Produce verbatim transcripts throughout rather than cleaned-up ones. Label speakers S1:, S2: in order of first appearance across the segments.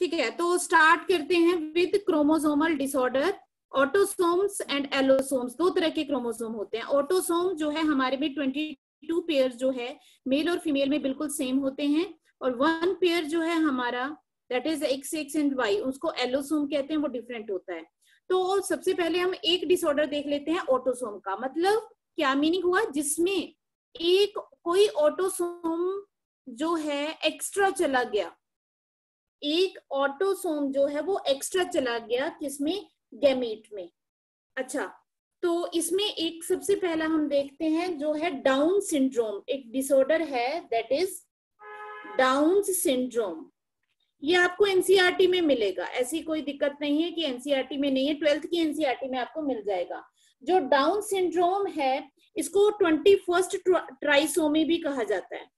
S1: ठीक है, तो स्टार्ट करते हैं with chromosomal disorder. Autosomes and allosomes, दो तरह के क्रोमोसोम होते हैं। ऑटोसोम जो है हमारे में बाईस पेयर जो है मेल और फीमेल में बिल्कुल सेम होते हैं, और वन पेयर जो है हमारा that is X X and Y, उसको एलोसोम कहते हैं, वो डिफरेंट होता है। तो सबसे पहले हम एक डिसऑर्डर देख लेते हैं ऑटोसोम का। मतलब क्या मीनिंग हुआ, जिसमें एक कोई ऑटोसोम जो है एक्स्ट्रा चला गया, एक ऑटोसोम जो है वो एक्स्ट्रा चला गया, किसमें, गैमीट में। अच्छा, तो इसमें एक सबसे पहला हम देखते हैं जो है डाउन सिंड्रोम, एक डिसऑर्डर है दैट इज डाउन सिंड्रोम। ये आपको एनसीईआरटी में मिलेगा, ऐसी कोई दिक्कत नहीं है कि एनसीईआरटी में नहीं है, ट्वेल्थ की एनसीईआरटी में आपको मिल जाएगा। जो डाउन सिंड्रोम है इसको ट्वेंटी फर्स्ट ट्राइसोमी भी कहा जाता है।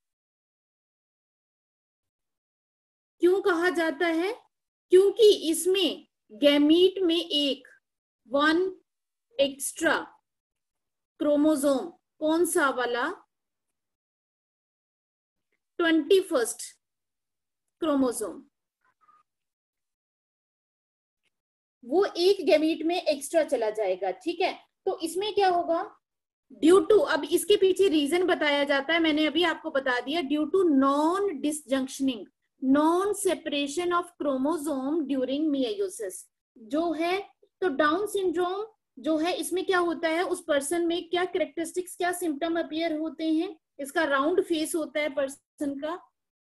S1: क्यों कहा जाता है, क्योंकि इसमें गैमीट में एक वन एक्स्ट्रा क्रोमोसोम, कौन सा वाला, ट्वेंटी फर्स्ट क्रोमोसोम, वो एक गैमीट में एक्स्ट्रा चला जाएगा। ठीक है, तो इसमें क्या होगा, ड्यू टू, अब इसके पीछे रीजन बताया जाता है, मैंने अभी आपको बता दिया, due to non disjunctioning, non separation of chromosome during meiosis जो है। तो डाउन सिंड्रोम जो है इसमें क्या होता है, उस पर्सन में क्या कैरेक्टरिस्टिक्स, क्या सिम्टम अपीयर होते हैं, इसका राउंड फेस होता है पर्सन का,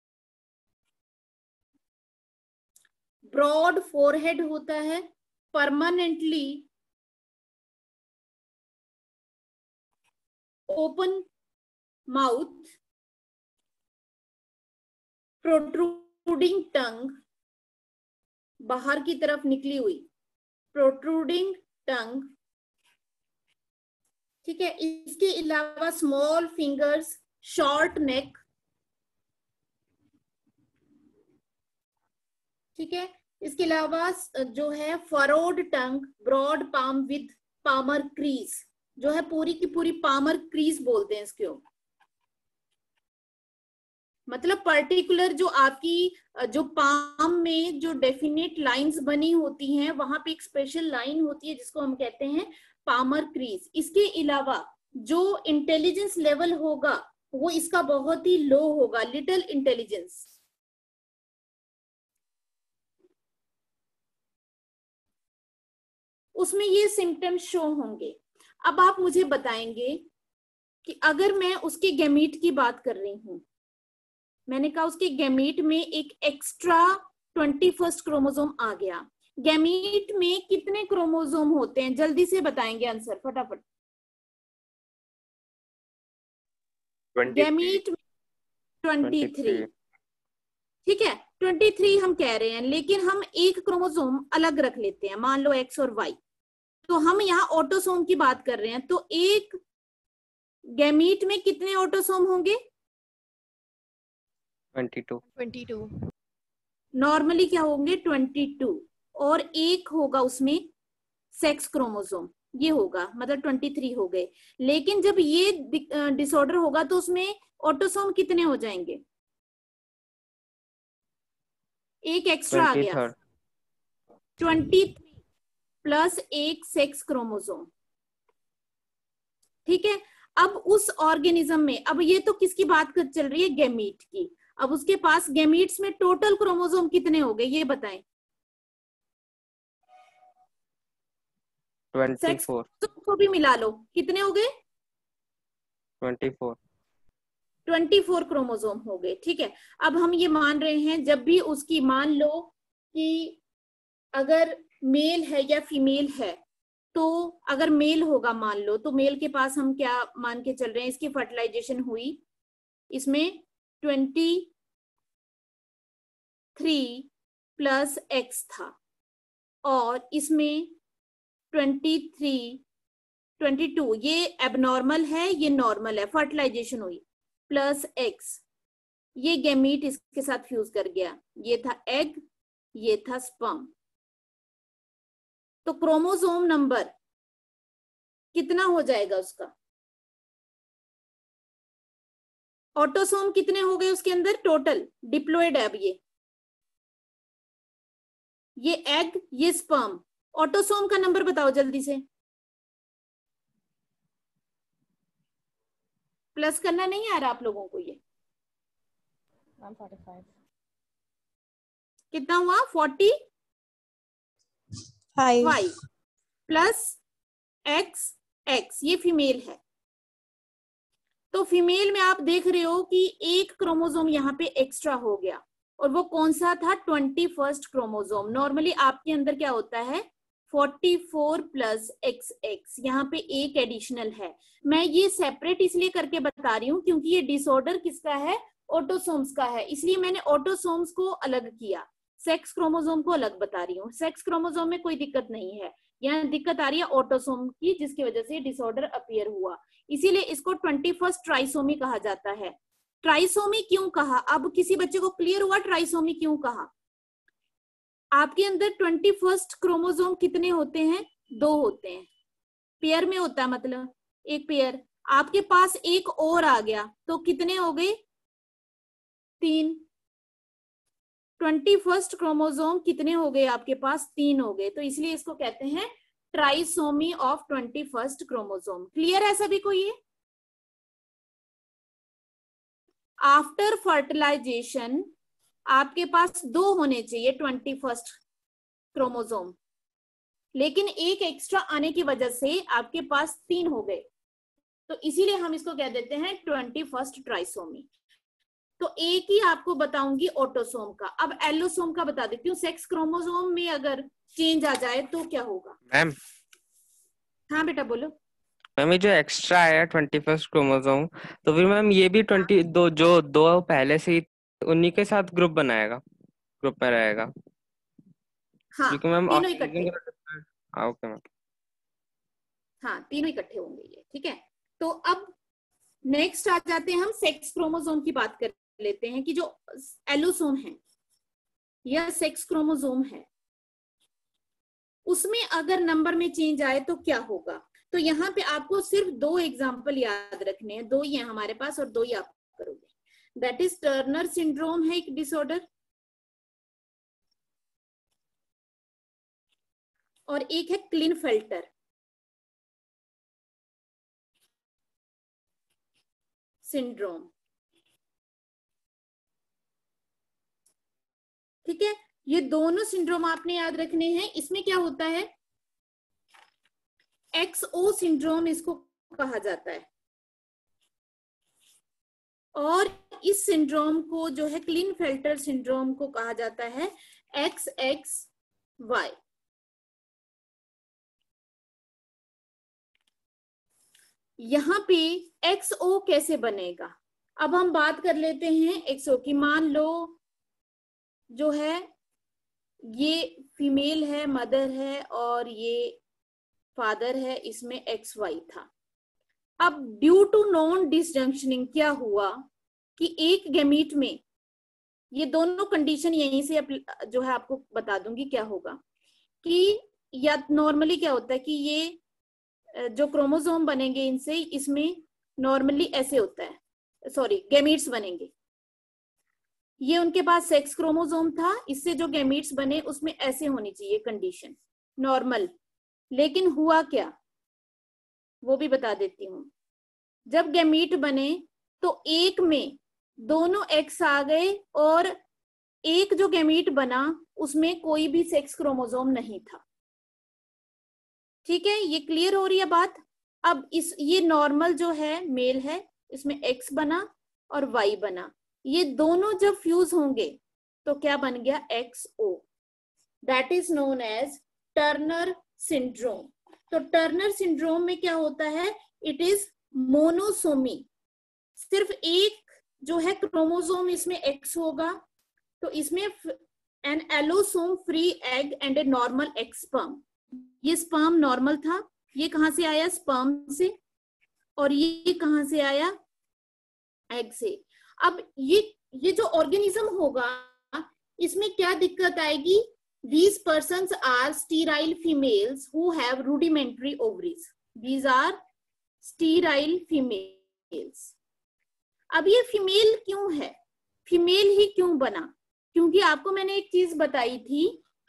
S1: ब्रॉड फोरहेड होता है, permanently open mouth, protruding tongue, बाहर की तरफ निकली हुई प्रोट्रूडिंग टंग। ठीक है, इसके अलावा स्मॉल फिंगर्स, शॉर्ट नेक। ठीक है, इसके अलावा जो है furrowed tongue, broad palm with palmar crease, जो है पूरी की पूरी पामर क्रीज बोलते हैं इसको। मतलब पर्टिकुलर जो आपकी जो पाम में जो डेफिनेट लाइंस बनी होती हैं, वहां पे एक स्पेशल लाइन होती है जिसको हम कहते हैं पामर क्रीज। इसके अलावा जो इंटेलिजेंस लेवल होगा वो इसका बहुत ही लो होगा, लिटिल इंटेलिजेंस। उसमें ये सिम्टम्स शो होंगे। अब आप मुझे बताएंगे कि अगर मैं उसके गैमीट की बात कर रही हूं, मैंने कहा उसके गैमीट में एक एक्स्ट्रा ट्वेंटी फर्स्ट क्रोमोसोम आ गया, गैमीट में कितने क्रोमोसोम होते हैं, जल्दी से बताएंगे आंसर फटाफट। गैमीट में ट्वेंटी थ्री। ठीक है, ट्वेंटी थ्री हम कह रहे हैं, लेकिन हम एक क्रोमोसोम अलग रख लेते हैं, मान लो एक्स और वाई। तो हम यहाँ ऑटोसोम की बात कर रहे हैं, तो एक गैमीट में कितने ऑटोसोम होंगे,
S2: twenty two.
S3: Twenty two
S1: normally क्या होंगे, ट्वेंटी टू, और एक होगा उसमें सेक्स क्रोमोसोम, ये होगा, मतलब ट्वेंटी थ्री हो गए। लेकिन जब ये डिसऑर्डर होगा तो उसमें ऑटोसोम कितने हो जाएंगे, एक एक्स्ट्रा आ गया, ट्वेंटी थ्री प्लस एक सेक्स क्रोमोसोम। ठीक है, अब उस ऑर्गेनिज्म में, अब ये तो किसकी बात कर चल रही है, गैमीट की। अब उसके पास गैमीट्स में टोटल क्रोमोसोम कितने हो गए ये बताएं,
S2: ट्वेंटी फोर
S1: को भी मिला लो, कितने हो गए,
S2: twenty four
S1: twenty four chromosome हो गए। ठीक है, अब हम ये मान रहे हैं जब भी उसकी, मान लो कि अगर मेल है या फीमेल है, तो अगर मेल होगा मान लो, तो मेल के पास हम क्या मान के चल रहे हैं, इसकी फर्टिलाइजेशन हुई, इसमें ट्वेंटी थ्री प्लस एक्स था, और इसमें ट्वेंटी थ्री ट्वेंटी टू, ये एबनॉर्मल है ये नॉर्मल है, फर्टिलाइजेशन हुई, प्लस एक्स, ये गैमीट इसके साथ फ्यूज कर गया, ये था एग, ये था स्पर्म। तो क्रोमोसोम नंबर कितना हो जाएगा उसका, ऑटोसोम कितने हो गए उसके अंदर टोटल, डिप्लॉयड है अब ये, ये एग, ये स्पर्म। ऑटोसोम का नंबर बताओ जल्दी से। प्लस करना नहीं आ रहा आप लोगों को? ये
S3: पैंतालीस।
S1: कितना हुआ? Forty five plus X X, ये फीमेल है। तो फीमेल में आप देख रहे हो कि एक क्रोमोसोम यहाँ पे एक्स्ट्रा हो गया, और वो कौन सा था? Twenty first chromosome. नॉर्मली आपके अंदर क्या होता है? Forty four plus X X, यहाँ पे एक एडिशनल है। मैं ये सेपरेट इसलिए करके बता रही हूँ क्योंकि ये डिसऑर्डर किसका है? ऑटोसोम्स का है, इसलिए मैंने ऑटोसोम्स को अलग किया, सेक्स क्रोमोसोम को अलग बता रही हूँ। सेक्स क्रोमोसोम में कोई दिक्कत नहीं है, यहाँ दिक्कत आ रही है ऑटोसोम की, जिसकी वजह से डिसऑर्डर अपीयर हुआ। इसीलिए इसको ट्वेंटी फर्स्ट ट्राइसोमी कहा जाता है। ट्राइसोमी क्यों कहा? अब किसी बच्चे को क्लियर हुआ ट्राइसोमी क्यों कहा? आपके अंदर ट्वेंटी फर्स्ट क्रोमोसोम कितने होते हैं? दो होते हैं, पेयर में होता है, मतलब एक पेयर। आपके पास एक और आ गया तो कितने हो गए? तीन। ट्वेंटी फर्स्ट क्रोमोसोम कितने हो गए आपके पास? तीन हो गए। तो इसलिए इसको कहते हैं trisomy of twenty first chromosome. Clear है सभी को ये? आफ्टर फर्टिलाइजेशन आपके पास दो होने चाहिए ट्वेंटी फर्स्ट क्रोमोसोम, लेकिन एक एक्स्ट्रा आने की वजह से आपके पास तीन हो गए, तो इसीलिए हम इसको कह देते हैं ट्वेंटी फर्स्ट ट्राइसोमी। तो एक ही आपको बताऊंगी ऑटोसोम का। अब एलोसोम का बता देती हूँ। सेक्स क्रोमोसोम में अगर चेंज आ जाए तो क्या होगा?
S2: मैम
S1: हाँ बेटा बोलो।
S2: मैम ये जो एक्स्ट्रा आया ट्वेंटी फर्स्ट क्रोमोसोम, तो फिर मैम ये भी ट्वेंटी दो जो दो पहले से ही उन्हीं के साथ ग्रुप बनाएगा, ग्रुप में रहेगा?
S1: हाँ,
S2: क्योंकि मैम
S1: तीनों इकट्ठे।
S2: Okay ma'am.
S1: हाँ, तीनों इकट्ठे होंगे ये, ठीक है। तो अब नेक्स्ट आ जाते हैं हम सेक्स क्रोमोसोम की बात कर लेते हैं कि जो एलोसोम है या सेक्स क्रोमोसोम है, उसमें अगर नंबर में चेंज आए तो क्या होगा? तो यहाँ पे आपको सिर्फ दो एग्जाम्पल याद रखने हैं, दो ही है हमारे पास और दो ही आप करोगे। दैट इज टर्नर सिंड्रोम है एक डिसऑर्डर, और एक है क्लिनफेल्टर सिंड्रोम। ठीक है, ये दोनों सिंड्रोम आपने याद रखने हैं। इसमें क्या होता है? एक्सओ सिंड्रोम इसको कहा जाता है, और इस सिंड्रोम को जो है क्लिनफेल्टर सिंड्रोम को कहा जाता है एक्स एक्स वाई। यहाँ पे एक्सओ कैसे बनेगा? अब हम बात कर लेते हैं एक्सओ की। मान लो जो है ये फीमेल है, मदर है, और ये फादर है, इसमें एक्स वाई था। अब ड्यू टू नॉन डिसजंक्शनिंग क्या हुआ कि एक गैमीट में, ये दोनों कंडीशन यहीं से जो है आपको बता दूंगी क्या होगा, कि या नॉर्मली क्या होता है कि ये जो क्रोमोसोम बनेंगे इनसे, इसमें नॉर्मली ऐसे होता है, सॉरी गैमीट्स बनेंगे। ये उनके पास सेक्स क्रोमोसोम था, इससे जो गैमीट्स बने उसमें ऐसे होनी चाहिए कंडीशन, नॉर्मल। लेकिन हुआ क्या वो भी बता देती हूँ। जब गैमीट बने तो एक में दोनों एक्स आ गए, और एक जो गैमीट बना उसमें कोई भी सेक्स क्रोमोसोम नहीं था। ठीक है, ये क्लियर हो रही है बात? अब इस ये नॉर्मल जो है मेल है, इसमें एक्स बना और वाई बना, ये दोनों जब फ्यूज होंगे तो क्या बन गया? X O. That is known as Turner syndrome. तो टर्नर सिंड्रोम में क्या होता है? इट इज मोनोसोमी, सिर्फ एक जो है क्रोमोसोम इसमें एक्स होगा, तो इसमें an allosome free egg and a normal egg sperm. ये स्पर्म नॉर्मल था, ये कहां से आया? स्पर्म से, और ये कहां से आया? एग से। अब ये ये जो ऑर्गेनिज्म होगा इसमें क्या दिक्कत आएगी? These persons are sterile females who have rudimentary ovaries. These are sterile females. अब ये फीमेल क्यों है? फीमेल ही क्यों बना? क्योंकि आपको मैंने एक चीज बताई थी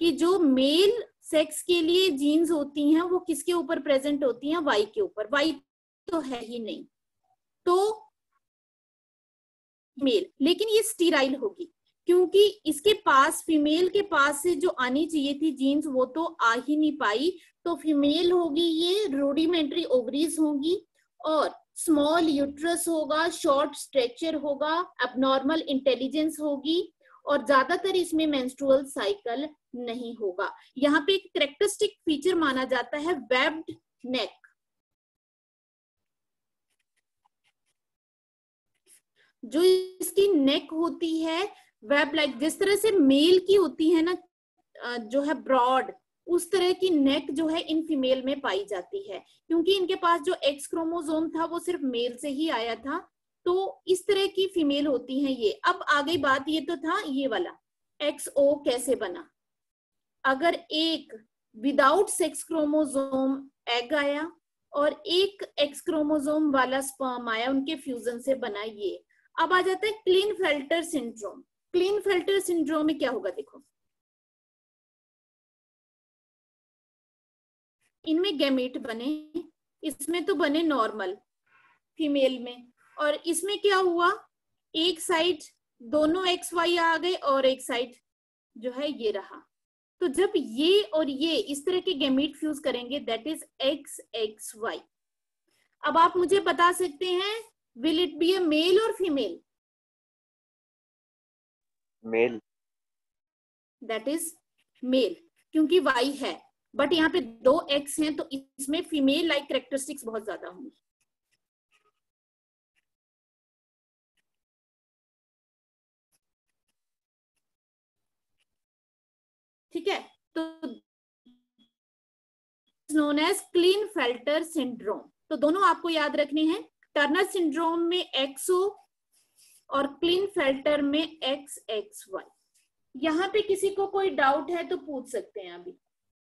S1: कि जो मेल सेक्स के लिए जीन्स होती हैं वो किसके ऊपर प्रेजेंट होती हैं, वाई के ऊपर। वाई तो है ही नहीं, तो मेल, लेकिन ये स्टीराइल होगी क्योंकि इसके पास, फीमेल के पास से जो आनी चाहिए थी जीन्स वो तो आ ही नहीं पाई। तो फीमेल होगी ये, रूडिमेंट्री ओवरीज होंगी और स्मॉल यूट्रस होगा, शॉर्ट स्ट्रक्चर होगा, अबनॉर्मल इंटेलिजेंस होगी और ज्यादातर इसमें मेंस्ट्रुअल साइकिल नहीं होगा। यहाँ पे एक कैरेक्टरिस्टिक फीचर माना जाता है वेब्ड नेक। जो इसकी नेक होती है वेब लाइक, जिस तरह से मेल की होती है ना जो है ब्रॉड, उस तरह की नेक जो है इन फीमेल में पाई जाती है क्योंकि इनके पास जो एक्स क्रोमोसोम था वो सिर्फ मेल से ही आया था। तो इस तरह की फीमेल होती हैं ये। अब आ गई बात, ये तो था ये वाला एक्स ओ कैसे बना। अगर एक विदाउट सेक्स क्रोमोसोम एग आया और एक एक्स क्रोमोसोम वाला स्पर्म आया, उनके फ्यूजन से बना ये। अब आ जाता है क्लीनफेल्टर सिंड्रोम। क्लीनफेल्टर सिंड्रोम में क्या होगा, देखो इनमें गैमेट बने, इसमें तो बने नॉर्मल फीमेल में, और इसमें क्या हुआ, एक साइड दोनों एक्स वाई आ गए और एक साइड जो है ये रहा। तो जब ये और ये इस तरह के गैमेट फ्यूज करेंगे that is X X Y. अब आप मुझे बता सकते हैं will it be a male और female?
S3: Male.
S1: That is male क्योंकि वाई है, बट यहाँ पे दो एक्स हैं तो इसमें फीमेल लाइक कैरेक्टरिस्टिक्स बहुत ज्यादा होंगी। ठीक है, तो नोन एज क्लीनफेल्टर सिंड्रोम। तो दोनों आपको याद रखने हैं, टर्नर सिंड्रोम में एक्सओ और क्लीनफेल्टर में एक्स एक्स वाई। यहाँ पे किसी को कोई डाउट है तो पूछ सकते हैं अभी।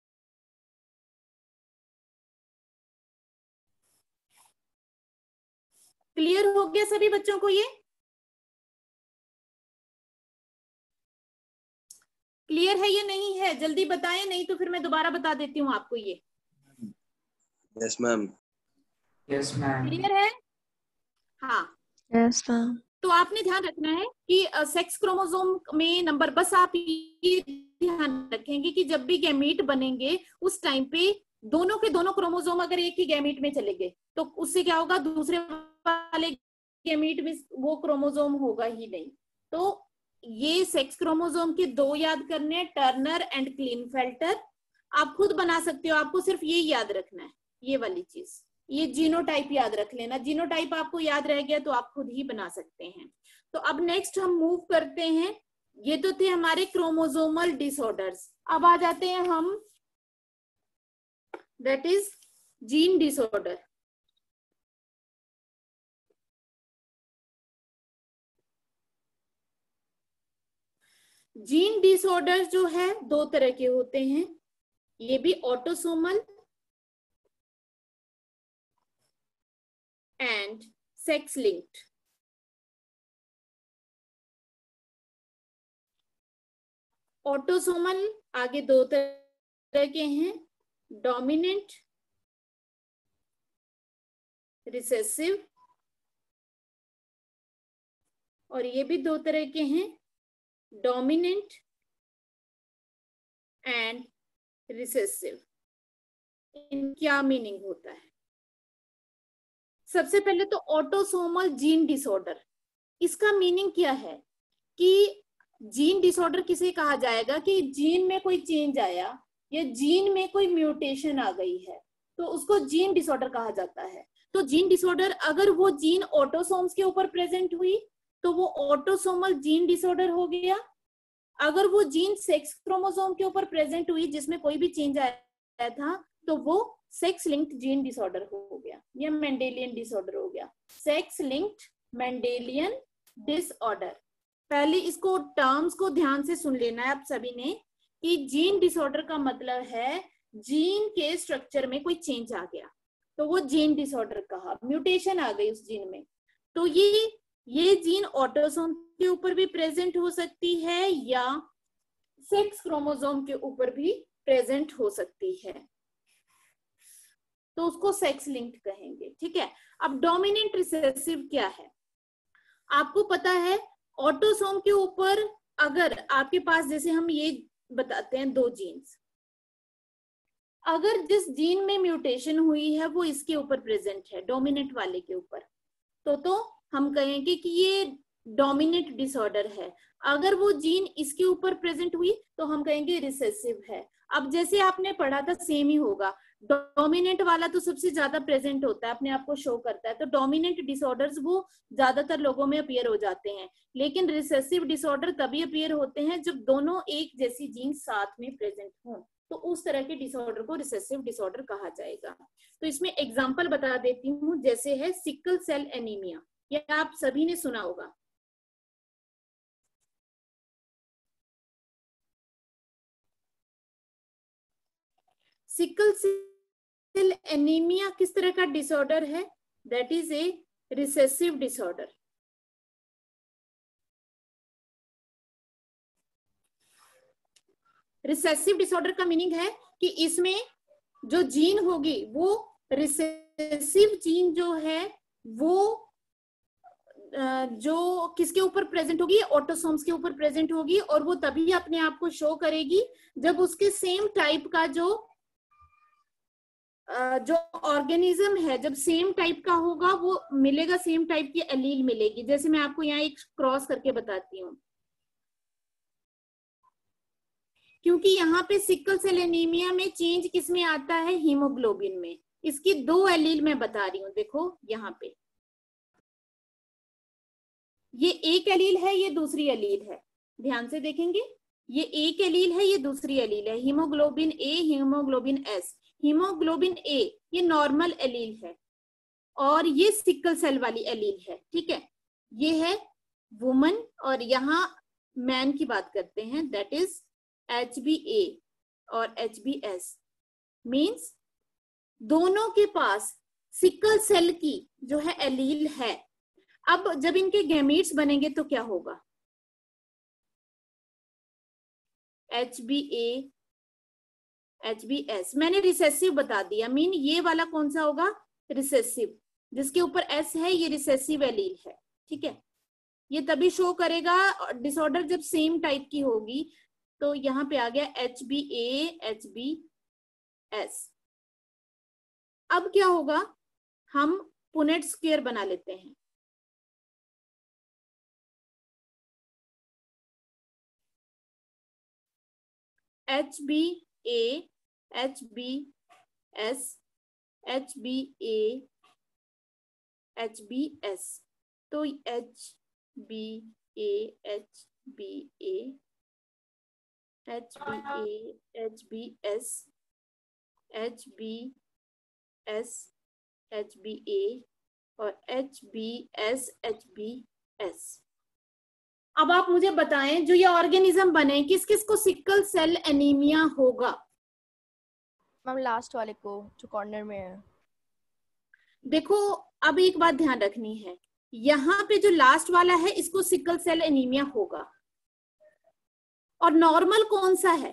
S1: क्लियर हो गया सभी बच्चों को? ये क्लियर है या नहीं है? जल्दी बताएं, नहीं तो फिर मैं दोबारा बता देती हूँ आपको। ये
S3: yes ma'am.
S4: Yes ma'am.
S1: Clear है? हाँ
S5: यस मैम।
S1: तो आपने ध्यान रखना है कि सेक्स क्रोमोसोम में नंबर, बस आप ये ध्यान रखेंगे कि जब भी गैमीट बनेंगे उस टाइम पे दोनों के दोनों क्रोमोसोम अगर एक ही गैमीट में चले गए तो उससे क्या होगा, दूसरे वाले गैमीट में वो क्रोमोसोम होगा ही नहीं। तो ये सेक्स क्रोमोसोम के दो याद करने, टर्नर एंड क्लीनफेल्टर। आप खुद बना सकते हो, आपको सिर्फ ये याद रखना है, ये वाली चीज। ये जीनोटाइप याद रख लेना, जीनोटाइप आपको याद रह गया तो आप खुद ही बना सकते हैं। तो अब नेक्स्ट हम मूव करते हैं, ये तो थे हमारे क्रोमोसोमल डिसऑर्डर्स। अब आ जाते हैं हम that is gene disorder. Gene disorder जो है दो तरह के होते हैं, ये भी autosomal and sex linked. Autosomal आगे दो तरह के हैं, डोमिनेंट रिसेसिव, और ये भी दो तरह के हैं, डोमिनेंट एंड रिसेसिव। इन क्या मीनिंग होता है? सबसे पहले तो ऑटोसोमल जीन डिसऑर्डर, इसका मीनिंग क्या है कि जीन डिसऑर्डर किसे कहा जाएगा कि जीन में कोई चेंज आया या जीन में कोई म्यूटेशन आ गई है तो उसको जीन डिसऑर्डर कहा जाता है। तो जीन डिसऑर्डर अगर वो जीन ऑटोसोम्स के ऊपर प्रेजेंट हुई तो वो ऑटोसोमल जीन डिसऑर्डर हो गया। अगर वो जीन सेक्स क्रोमोसोम के ऊपर प्रेजेंट हुई जिसमें कोई भी चेंज आया था तो वो सेक्स लिंक्ड जीन डिसऑर्डर हो गया या मेंडेलियन डिसऑर्डर हो गया। Sex linked Mendelian disorder. पहले इसको टर्म्स को ध्यान से सुन लेना है आप सभी ने कि जीन डिसऑर्डर का मतलब है जीन के स्ट्रक्चर में कोई चेंज आ गया तो वो जीन डिसऑर्डर कहा, म्यूटेशन आ गई उस जीन में। तो ये ये जीन ऑटोसोम के ऊपर भी प्रेजेंट हो सकती है या सेक्स क्रोमोसोम के ऊपर भी प्रेजेंट हो सकती है, तो उसको सेक्स लिंक्ड कहेंगे। ठीक है, अब डोमिनेंट रिसेसिव क्या है? आपको पता है ऑटोसोम के ऊपर अगर आपके पास, जैसे हम ये बताते हैं दो जीन्स, अगर जिस जीन में म्यूटेशन हुई है वो इसके ऊपर प्रेजेंट है, डोमिनेंट वाले के ऊपर, तो तो हम कहेंगे कि ये डोमिनेंट डिसऑर्डर है। अगर वो जीन इसके ऊपर प्रेजेंट हुई तो हम कहेंगे रिसेसिव है। अब जैसे आपने पढ़ा था सेम ही होगा, डोमिनेंट वाला तो सबसे ज्यादा प्रेजेंट होता है, अपने आप को शो करता है, तो डोमिनेंट डिसऑर्डर्स वो ज्यादातर लोगों में अपीयर हो जाते हैं। लेकिन रिसेसिव डिसऑर्डर तभी अपीयर होते हैं जब दोनों एक जैसी जीन साथ में प्रेजेंट हो, तो उस तरह के डिसऑर्डर को रिसेसिव डिसऑर्डर कहा जाएगा। तो इसमें एग्जांपल बता देती हूँ, जैसे है सिकल सेल एनीमिया, ये आप सभी ने सुना होगा। सिकल सेल एनीमिया किस तरह का डिसऑर्डर है? That is a recessive disorder. Recessive disorder का मीनिंग है कि इसमें जो जीन होगी वो रिसेसिव जीन जो है वो जो किसके ऊपर प्रेजेंट होगी? ऑटोसोम्स के ऊपर प्रेजेंट होगी, और वो तभी अपने आप को शो करेगी जब उसके सेम टाइप का जो जो ऑर्गेनिज्म है, जब सेम टाइप का होगा वो मिलेगा, सेम टाइप की एलील मिलेगी। जैसे मैं आपको यहाँ एक क्रॉस करके बताती हूँ, क्योंकि यहाँ पे सिकल सेल एनीमिया में चेंज किसमें आता है? हीमोग्लोबिन में। इसकी दो एलील मैं बता रही हूँ, देखो यहाँ पे ये एक एलील है, ये दूसरी एलील है, ध्यान से देखेंगे, ये एक एलील है, ये दूसरी एलील है, haemoglobin A, haemoglobin S. Haemoglobin A ये नॉर्मल एलील है और ये सिकल सेल वाली एलील है। ठीक है, ये है वुमन, और यहाँ मैन की बात करते हैं, that is H B A और एच बी एस। मीन्स दोनों के पास सिकल सेल की जो है एलील है। अब जब इनके गैमीट्स बनेंगे तो क्या होगा? H B A H B S. मैंने रिसेसिव बता दिया, मीन ये वाला कौन सा होगा? रिसेसिव। जिसके ऊपर एस है ये रिसेसिव एलील है। ठीक है, ये तभी शो करेगा डिसऑर्डर जब सेम टाइप की होगी। तो यहाँ पे आ गया H B A H B S. अब क्या होगा? हम पुनेट स्क्वायर बना लेते हैं। H B A H B S H B A H B S. तो H B A H B A H B A H B S H B S H B A और H B S H B S. अब आप मुझे बताएं, जो ये organism बने किस किस को सिकल सेल एनीमिया होगा?
S5: मैम लास्ट वाले को जो कॉर्नर में है।
S1: देखो, अब एक बात ध्यान रखनी है, यहाँ पे जो लास्ट वाला है इसको सिकल सेल एनीमिया होगा। और नॉर्मल कौन सा है?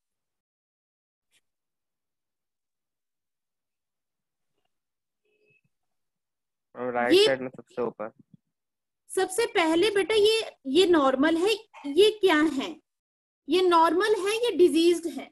S2: राइट साइड में सबसे ऊपर।
S1: सबसे पहले बेटा ये ये नॉर्मल है। ये क्या है? ये नॉर्मल है, ये डिजीज्ड है?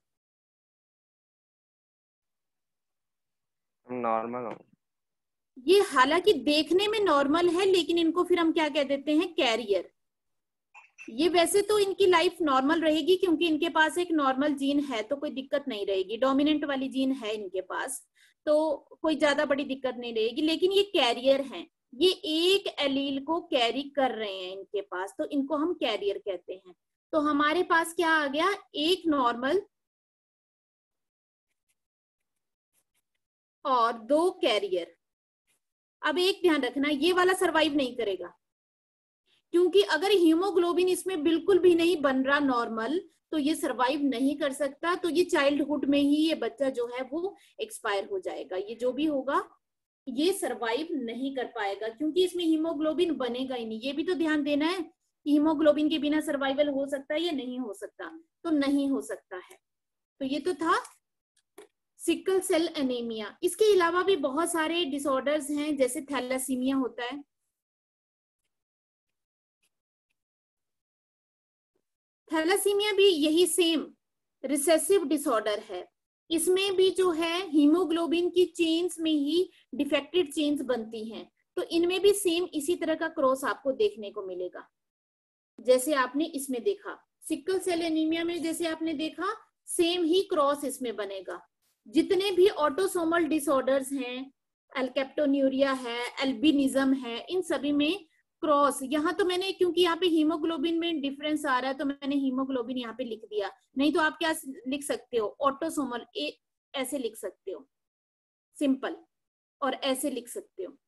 S2: नॉर्मल हो।
S1: ये हालांकि देखने में नॉर्मल है, लेकिन इनको फिर हम क्या कह देते हैं? कैरियर। ये वैसे तो इनकी लाइफ नॉर्मल रहेगी क्योंकि इनके पास एक नॉर्मल जीन है, तो कोई दिक्कत नहीं रहेगी। डोमिनेंट वाली जीन है इनके पास, तो कोई ज्यादा बड़ी दिक्कत नहीं रहेगी। लेकिन ये कैरियर हैं, ये एक एलील को कैरी कर रहे हैं इनके पास, तो इनको हम कैरियर कहते हैं। तो हमारे पास क्या आ गया? एक नॉर्मल और दो कैरियर। अब एक ध्यान रखना, ये वाला सरवाइव नहीं करेगा, क्योंकि अगर हीमोग्लोबिन इसमें बिल्कुल भी नहीं बन रहा नॉर्मल, तो ये सरवाइव नहीं कर सकता। तो ये चाइल्डहुड में ही ये बच्चा जो है वो एक्सपायर हो जाएगा। ये जो भी होगा ये सरवाइव नहीं कर पाएगा, क्योंकि इसमें हीमोग्लोबिन बनेगा ही नहीं। ये भी तो ध्यान देना है हीमोग्लोबिन के बिना सर्वाइवल हो सकता है या नहीं हो सकता, तो नहीं हो सकता है। तो ये तो था सिकल सेल एनीमिया। इसके अलावा भी बहुत सारे डिसऑर्डर्स हैं, जैसे थैलेसीमिया होता है। थैलेसीमिया भी यही सेम रिसेसिव डिसऑर्डर है। इसमें भी जो है हीमोग्लोबिन की चेन्स में ही डिफेक्टेड चेन्स बनती हैं, तो इनमें भी सेम इसी तरह का क्रॉस आपको देखने को मिलेगा जैसे आपने इसमें देखा। सिकल सेल एनीमिया में जैसे आपने देखा सेम ही क्रॉस इसमें बनेगा। जितने भी ऑटोसोमल डिसऑर्डर्स हैं, एल्केप्टोन्यूरिया है, एल्बिनिज्म है, इन सभी में क्रॉस, यहाँ तो मैंने क्योंकि यहाँ पे हीमोग्लोबिन में डिफरेंस आ रहा है तो मैंने हीमोग्लोबिन यहाँ पे लिख दिया, नहीं तो आप क्या लिख सकते हो, ऑटोसोमल ए ऐसे लिख सकते हो सिंपल, और ऐसे लिख सकते हो,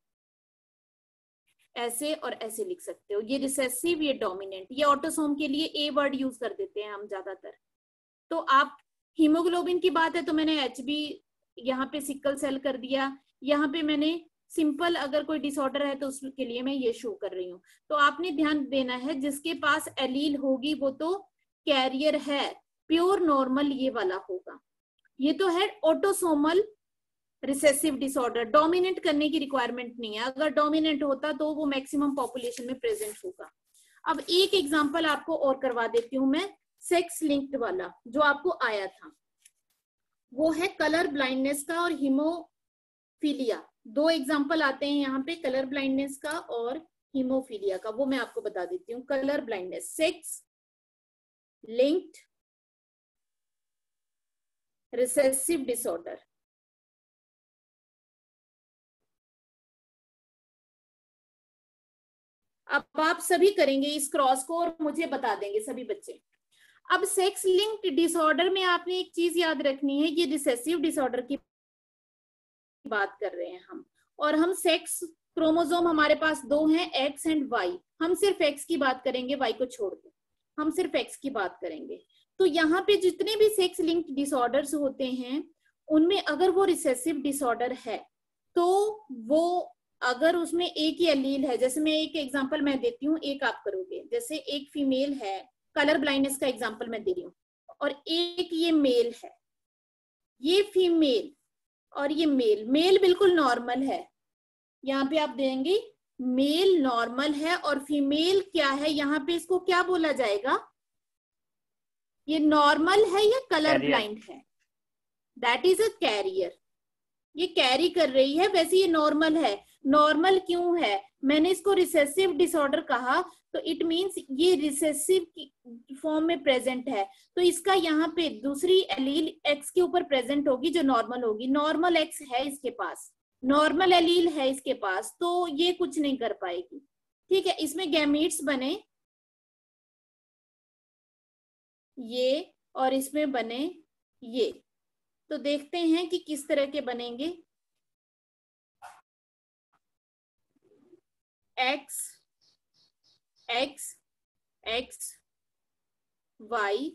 S1: ऐसे और ऐसे लिख सकते हो। ये रिसेसिव, ये डोमिनेंट। ये ऑटोसोम के लिए ए वर्ड यूज कर देते हैं हम ज्यादातर। तो आप हीमोग्लोबिन की बात है तो मैंने एच बी यहाँ पे सिकल सेल कर दिया, यहाँ पे मैंने सिंपल अगर कोई डिसऑर्डर है तो उसके लिए मैं ये शो कर रही हूँ। तो आपने ध्यान देना है जिसके पास एलील होगी वो तो कैरियर है, प्योर नॉर्मल ये वाला होगा। ये तो है ऑटोसोमल रिसेसिव डिसऑर्डर, डोमिनेट करने की रिक्वायरमेंट नहीं है। अगर डोमिनेंट होता तो वो मैक्सिमम पॉपुलेशन में प्रेजेंट होगा। अब एक एग्जांपल आपको और करवा देती हूँ मैं, सेक्स लिंक्ड वाला जो आपको आया था, वो है कलर ब्लाइंडनेस का और हीमोफीलिया। दो एग्जांपल आते हैं यहाँ पे, कलर ब्लाइंडनेस का और हीमोफीलिया का, वो मैं आपको बता देती हूँ। Colour blindness, sex linked recessive disorder. अब आप सभी करेंगे इस क्रॉस को और मुझे बता देंगे सभी बच्चे। अब सेक्स लिंक्ड डिसऑर्डर में आपने एक चीज याद रखनी है, ये रिसेसिव डिसऑर्डर की बात कर रहे हैं हम, और हम सेक्स क्रोमोसोम हमारे पास दो हैं, एक्स एंड वाई। हम सिर्फ एक्स की बात करेंगे, वाई को छोड़ के हम सिर्फ एक्स की बात करेंगे। तो यहाँ पे जितने भी सेक्स लिंक्ड डिसऑर्डर्स होते हैं उनमें अगर वो रिसेसिव डिसऑर्डर है तो वो, अगर उसमें एक ही एलील है, जैसे मैं एक एग्जांपल मैं देती हूँ, एक आप करोगे, जैसे एक फीमेल है, कलर ब्लाइंडनेस का एग्जांपल मैं दे रही हूँ, और एक ये मेल है, ये फीमेल और ये मेल। मेल बिल्कुल नॉर्मल है, यहाँ पे आप देंगे मेल नॉर्मल है, और फीमेल क्या है, यहाँ पे इसको क्या बोला जाएगा, ये नॉर्मल है या कलर ब्लाइंड है, दैट इज अ कैरियर। ये कैरी कर रही है, वैसे ये नॉर्मल है। नॉर्मल क्यों है, मैंने इसको रिसेसिव डिसऑर्डर कहा तो इट मींस ये रिसेसिव फॉर्म में प्रेजेंट है, तो इसका यहाँ पे दूसरी एलील एक्स के ऊपर प्रेजेंट होगी जो नॉर्मल होगी। नॉर्मल एक्स है इसके पास, नॉर्मल एलील है इसके पास, तो ये कुछ नहीं कर पाएगी। ठीक है, इसमें गैमीट्स बने ये और इसमें बने ये, तो देखते हैं कि किस तरह के बनेंगे। एक्स एक्स एक्स वाई,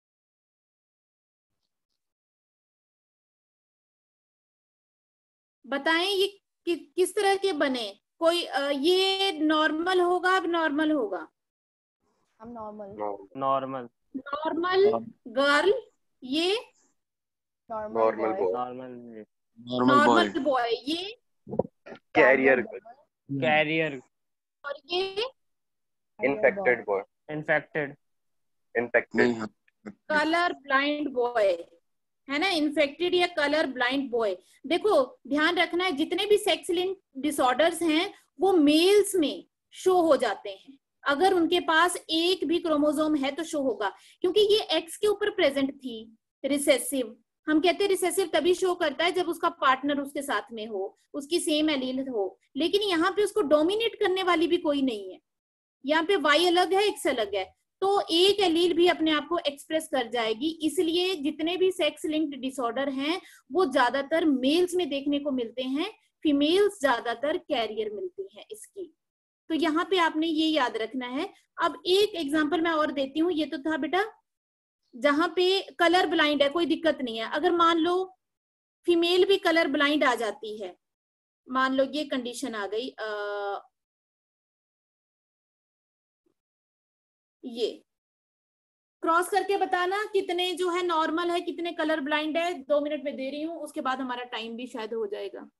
S1: बताएं ये कि, किस तरह के बने। कोई आ, ये नॉर्मल होगा, अब नॉर्मल होगा,
S5: हम नॉर्मल
S2: नॉर्मल
S1: नॉर्मल गर्ल, ये
S5: normal boy,
S2: normal
S1: normal boy, ये
S3: कैरियर,
S2: कैरियर,
S1: और ये
S3: infected boy,
S2: infected,
S3: infected,
S1: colour blind boy है ना, इन्फेक्टेड या कलर ब्लाइंड बॉय। देखो ध्यान रखना है, जितने भी सेक्स लिंक्ड डिसऑर्डर्स हैं वो मेल्स में शो हो जाते हैं। अगर उनके पास एक भी क्रोमोसोम है तो शो होगा, क्योंकि ये एक्स के ऊपर प्रेजेंट थी। रिसेसिव, हम कहते हैं रिसेसिव तभी शो करता है जब उसका पार्टनर उसके साथ में हो, उसकी सेम एलील हो, लेकिन यहाँ पे उसको डोमिनेट करने वाली भी कोई नहीं है। यहाँ पे वाई अलग है, एक्स अलग है, तो एक एलील भी अपने आप को एक्सप्रेस कर जाएगी। इसलिए जितने भी सेक्स लिंक्ड डिसऑर्डर हैं वो ज्यादातर मेल्स में देखने को मिलते हैं, फीमेल्स ज्यादातर कैरियर मिलती हैं इसकी। तो यहाँ पे आपने ये याद रखना है। अब एक एग्जांपल मैं और देती हूँ, ये तो था बेटा जहां पे कलर ब्लाइंड है, कोई दिक्कत नहीं है। अगर मान लो फीमेल भी कलर ब्लाइंड आ जाती है, मान लो ये कंडीशन आ गई, आ, ये क्रॉस करके बताना कितने जो है नॉर्मल है, कितने कलर ब्लाइंड है। दो मिनट में दे रही हूँ, उसके बाद हमारा टाइम भी शायद हो जाएगा।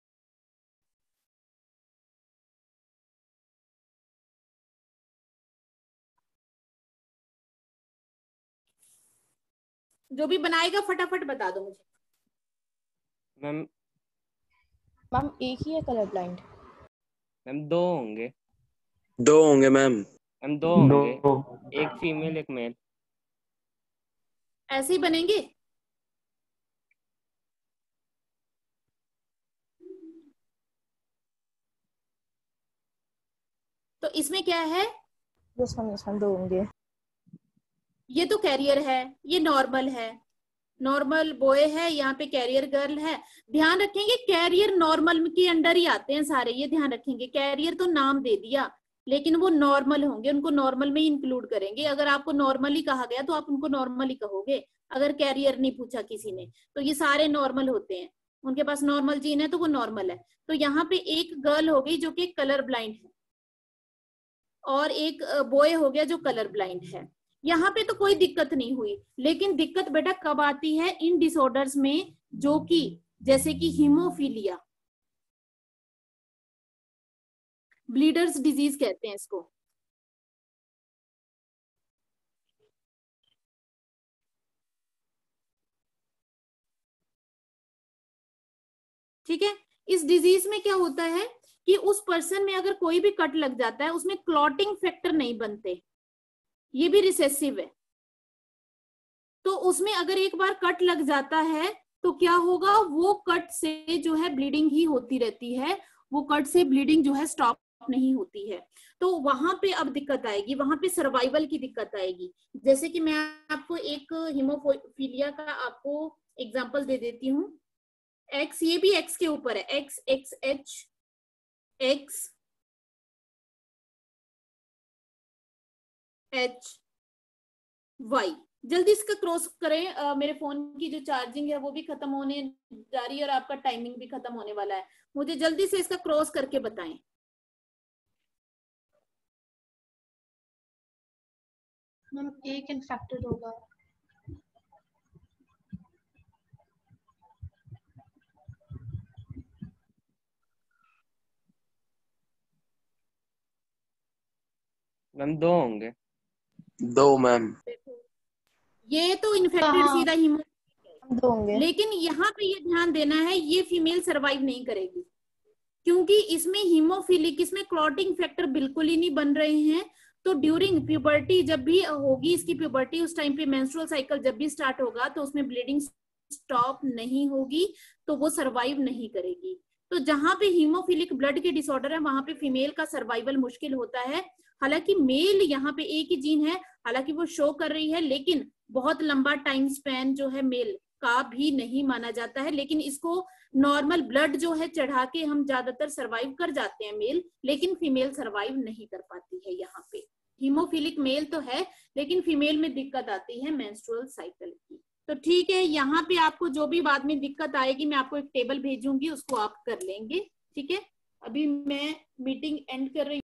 S1: जो भी बनाएगा फटाफट बता दो मुझे।
S2: मैम
S5: मैम एक ही है कलर ब्लाइंड?
S2: मैम दो होंगे।
S6: दो होंगे मैम।
S2: मैम दो होंगे, एक फीमेल एक मेल।
S1: ऐसे ही बनेंगे। तो इसमें क्या है?
S5: यस मैम, यस मैम, दो होंगे।
S1: ये तो कैरियर है, ये नॉर्मल है, नॉर्मल बॉय है, यहाँ पे कैरियर गर्ल है। ध्यान रखेंगे कैरियर नॉर्मल के अंडर ही आते हैं सारे, ये ध्यान रखेंगे। कैरियर तो नाम दे दिया, लेकिन वो नॉर्मल होंगे, उनको नॉर्मल में ही इंक्लूड करेंगे। अगर आपको नॉर्मली कहा गया तो आप उनको नॉर्मली कहोगे। अगर कैरियर नहीं पूछा किसी ने तो ये सारे नॉर्मल होते हैं, उनके पास नॉर्मल जीन है तो वो नॉर्मल है। तो यहाँ पे एक गर्ल हो गई जो कि कलर ब्लाइंड है, और एक बॉय हो गया जो कलर ब्लाइंड है। यहाँ पे तो कोई दिक्कत नहीं हुई, लेकिन दिक्कत बेटा कब आती है? इन डिसऑर्डर्स में, जो कि जैसे कि हीमोफीलिया, ब्लीडर्स डिजीज कहते हैं इसको। ठीक है, इस डिजीज में क्या होता है कि उस पर्सन में अगर कोई भी कट लग जाता है, उसमें क्लॉटिंग फैक्टर नहीं बनते, ये भी रिसेसिव है। तो उसमें अगर एक बार कट लग जाता है तो क्या होगा? वो कट से जो है ब्लीडिंग ही होती रहती है, वो कट से ब्लीडिंग जो है स्टॉप नहीं होती है। तो वहां पे अब दिक्कत आएगी, वहां पे सर्वाइवल की दिक्कत आएगी। जैसे कि मैं आपको एक हीमोफीलिया का आपको एग्जांपल दे देती हूँ। एक्स, ये भी एक्स के ऊपर है, X X H X H Y. जल्दी इसका क्रॉस करें। आ, मेरे फोन की जो चार्जिंग है वो भी खत्म होने जा रही है और आपका टाइमिंग भी खत्म होने वाला है। मुझे जल्दी से इसका क्रॉस करके बताएं।
S7: मैम एक इन्फेक्टेड होगा।
S2: मैम दो होंगे।
S6: दो मैम।
S1: ये तो इन्फेक्टेड सीधा हीमो,
S5: दो होंगे।
S1: लेकिन यहाँ पे ये ध्यान देना है, ये फीमेल सरवाइव नहीं करेगी, क्योंकि इसमें हीमोफिलिक, इसमें क्लॉटिंग फैक्टर बिल्कुल ही नहीं बन रहे हैं। तो ड्यूरिंग प्यूबर्टी जब भी होगी इसकी प्यूबर्टी, उस टाइम पे मेंस्ट्रुअल साइकिल जब भी स्टार्ट होगा तो उसमें ब्लीडिंग स्टॉप नहीं होगी, तो वो सरवाइव नहीं करेगी। तो जहां पे हीमोफिलिक ब्लड के डिसऑर्डर है वहां पे फीमेल का सर्वाइवल मुश्किल होता है। हालांकि मेल यहाँ पे एक ही जीन है, हालांकि वो शो कर रही है, लेकिन बहुत लंबा टाइम स्पैन जो है मेल का भी नहीं माना जाता है। लेकिन इसको नॉर्मल ब्लड जो है चढ़ा के हम ज्यादातर सरवाइव कर जाते हैं मेल, लेकिन फीमेल सरवाइव नहीं कर पाती है। यहाँ पे हीमोफिलिक मेल तो है, लेकिन फीमेल में दिक्कत आती है मेंस्ट्रुअल साइकिल की। तो ठीक है, यहाँ पे आपको जो भी बाद में दिक्कत आएगी मैं आपको एक टेबल भेजूंगी, उसको आप कर लेंगे। ठीक है, अभी मैं मीटिंग एंड कर रही हूँ।